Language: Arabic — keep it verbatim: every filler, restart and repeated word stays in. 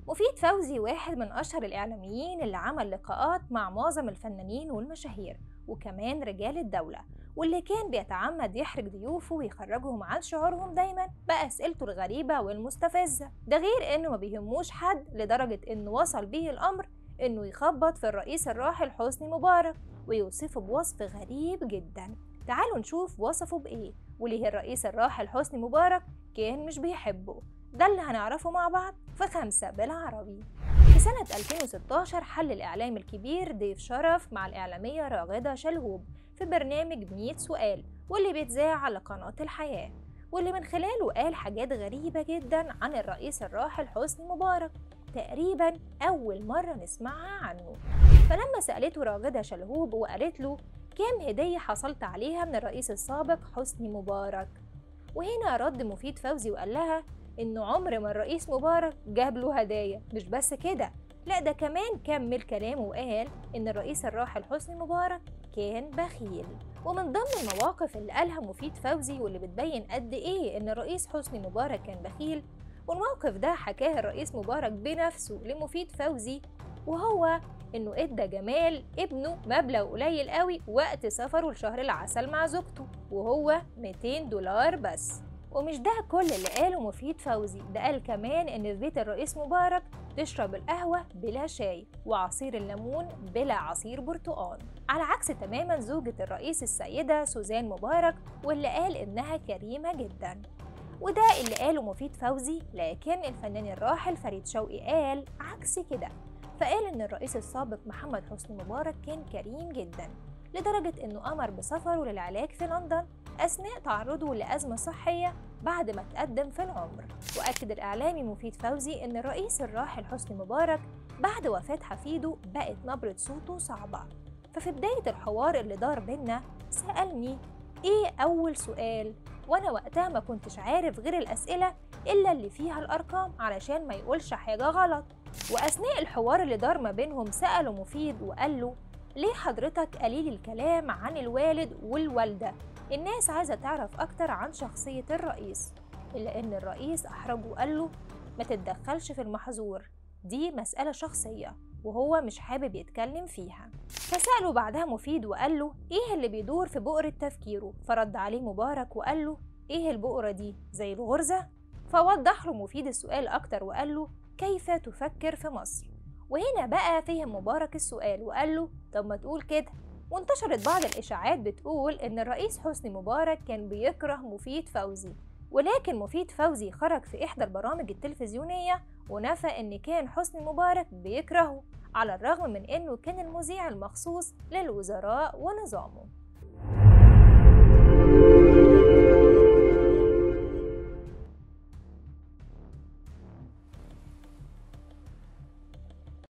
مفيد فوزي واحد من أشهر الإعلاميين اللي عمل لقاءات مع معظم الفنانين والمشاهير وكمان رجال الدولة، واللي كان بيتعمد يحرج ضيوفه ويخرجهم عن شعورهم دايما بأسئلته الغريبة والمستفزة. ده غير إنه ما بيهموش حد لدرجة إنه وصل بيه الأمر إنه يخبط في الرئيس الراحل حسني مبارك ويوصفه بوصف غريب جدا. تعالوا نشوف وصفه بإيه وليه الرئيس الراحل حسني مبارك كان مش بيحبه. ده اللي هنعرفه مع بعض في خمسة بالعربي. في سنة ألفين وستاشر حل الإعلامي الكبير ضيف شرف مع الإعلامية راغدة شلهوب في برنامج مية سؤال، واللي بيتذاع على قناة الحياة، واللي من خلاله قال حاجات غريبة جدا عن الرئيس الراحل حسني مبارك تقريبا أول مرة نسمعها عنه. فلما سألته راغدة شلهوب وقالت له كام هدية حصلت عليها من الرئيس السابق حسني مبارك، وهنا رد مفيد فوزي وقال لها إنه عمر ما الرئيس مبارك جاب له هدايا. مش بس كده، لا ده كمان كمل كلامه وقال إن الرئيس الراحل حسني مبارك كان بخيل. ومن ضمن المواقف اللي قالها مفيد فوزي واللي بتبين قد إيه إن الرئيس حسني مبارك كان بخيل، والموقف ده حكاه الرئيس مبارك بنفسه لمفيد فوزي، وهو إنه إدى جمال ابنه مبلغ قليل قوي وقت سفره لشهر العسل مع زوجته، وهو مئتين دولار بس. ومش ده كل اللي قاله مفيد فوزي، ده قال كمان إن في بيت الرئيس مبارك تشرب القهوة بلا شاي وعصير الليمون بلا عصير برتقال، على عكس تماما زوجة الرئيس السيدة سوزان مبارك واللي قال إنها كريمة جدا. وده اللي قاله مفيد فوزي، لكن الفنان الراحل فريد شوقي قال عكس كده، فقال إن الرئيس السابق محمد حسني مبارك كان كريم جدا لدرجة إنه أمر بسفره للعلاج في لندن أثناء تعرضه لأزمة صحية بعد ما تقدم في العمر. وأكد الإعلامي مفيد فوزي إن الرئيس الراحل حسني مبارك بعد وفاة حفيده بقت نبرة صوته صعبة. ففي بداية الحوار اللي دار بينا سألني إيه أول سؤال، وأنا وقتها ما كنتش عارف غير الأسئلة إلا اللي فيها الأرقام علشان ما يقولش حاجة غلط. وأثناء الحوار اللي دار ما بينهم سأله مفيد وقال له ليه حضرتك قليل الكلام عن الوالد والوالدة؟ الناس عايزة تعرف أكتر عن شخصية الرئيس. إلا إن الرئيس أحرجه وقال له ما تتدخلش في المحظور، دي مسألة شخصية وهو مش حابب يتكلم فيها. فسأله بعدها مفيد وقال له إيه اللي بيدور في بؤرة تفكيره؟ فرد عليه مبارك وقال له إيه البؤرة دي؟ زي الغرزة؟ فوضح له مفيد السؤال أكتر وقال له كيف تفكر في مصر؟ وهنا بقى فهم مبارك السؤال وقال له طب ما تقول كده. وانتشرت بعض الإشاعات بتقول إن الرئيس حسني مبارك كان بيكره مفيد فوزي، ولكن مفيد فوزي خرج في إحدى البرامج التلفزيونية ونفى إن كان حسني مبارك بيكرهه، على الرغم من إنه كان المذيع المخصوص للوزراء ونظامه.